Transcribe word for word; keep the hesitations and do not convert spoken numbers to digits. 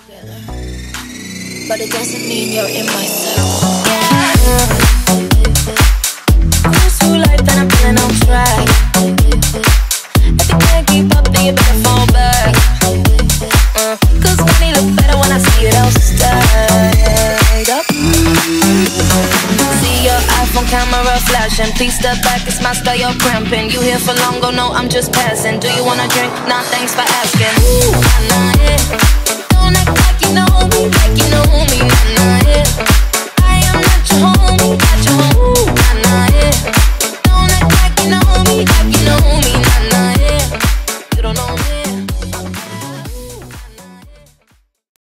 But it doesn't mean you're in my circle. Yeah. Cruise through life and I'm feeling on track. If you can't keep up, then you better fall back. uh, Cause money look better when I see it all stacked up. See your iPhone camera flashing. Please step back, it's my style, you're cramping. You here for long, go no, I'm just passing. Do you wanna drink? Nah, thanks for asking. Ooh, nah, nah, yeah. Don't act like you know me, like you know